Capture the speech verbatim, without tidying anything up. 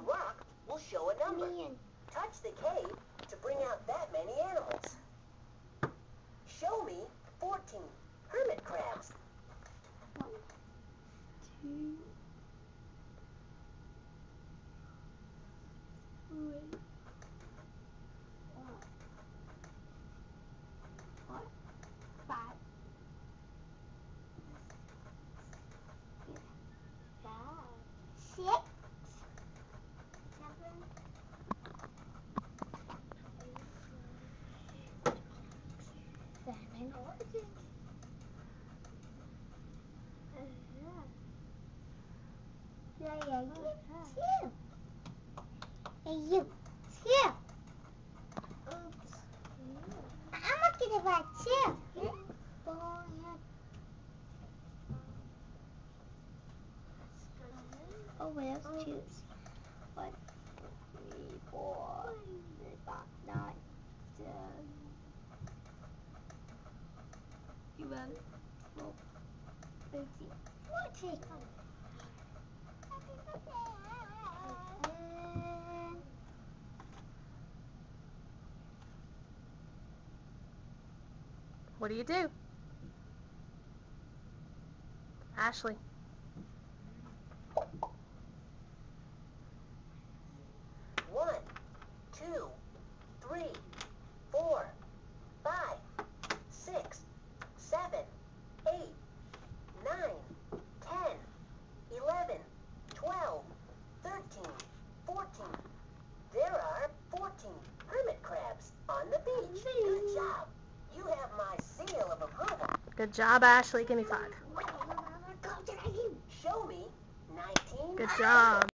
rock will show a number. Touch the cave to bring out that many animals. Show me fourteen hermit crabs. One, two, three, four, five, six, seven, seven, yeah, yeah, you too. Hey, you too. I'm looking at that too. Oh, wait, let's choose. One, three, four, five, nine, ten, eleven, twelve, thirteen, fourteen. What do you do? Ashley. One, two, three, four, five, six, seven, eight, nine, ten, eleven, twelve, thirteen, fourteen. There are fourteen hermit crabs on the beach. Good job. You have my seal of approval. Good job, Ashley. Give me five. Show me nineteen. Good job.